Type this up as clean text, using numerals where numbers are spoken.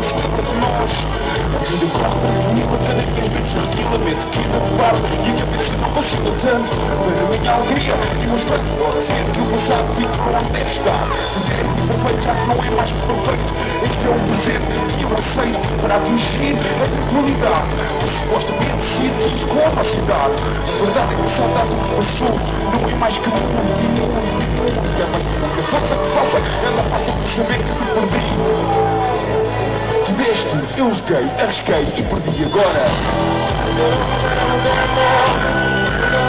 se lembra de nós. Ainda corre tranquila, cada vez menos tranquilamente queda de barba e a cabeça não vacila tanto. Para a minha alegria e mostrando ao dizer que o passado fica para onde deve estar. O tempo perfeito já que não é mais perfeito. Este é o presente que eu aceito para atingir a tranquilidade. Supostamente se atinge com a velocidade. A verdade é que a saudade do que passou não é mais que um minuto. E a mãe que faça, ela passa por saber que te perdi. Tu deste, eu joguei, arrisquei e perdi agora.